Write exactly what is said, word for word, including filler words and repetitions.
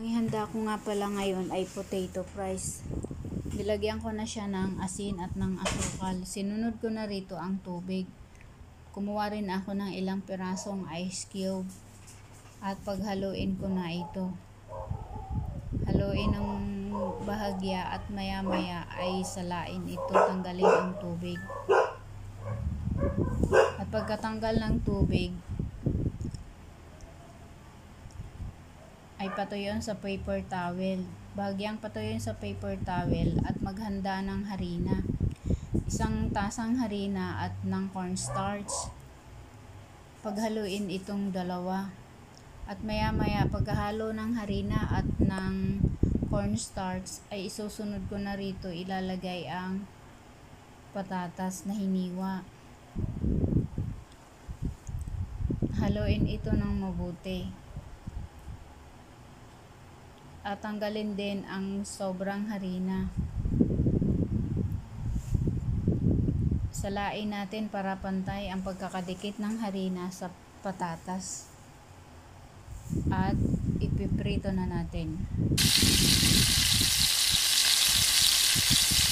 Ang ihanda ko nga pala ngayon ay potato fries. Nilagyan ko na siya ng asin at ng asukal. Sinunod ko na rito ang tubig. Kumuha rin ako ng ilang pirasong ice cube. At paghaluin ko na ito. Haluin ng bahagya at maya maya ay salain ito, tanggalin ang tubig. At pagkatanggal ng tubig, ay patuyuin sa paper towel. Bahagyang patuyuin sa paper towel at maghanda ng harina. Isang tasang harina at ng cornstarch. Paghaluin itong dalawa. At maya maya pagkahalo ng harina at ng cornstarch ay isusunod ko na rito, ilalagay ang patatas na hiniwa. Haluin ito ng mabuti. At tanggalin din ang sobrang harina. Salain natin para pantay ang pagkakadikit ng harina sa patatas. At ipiprito na natin.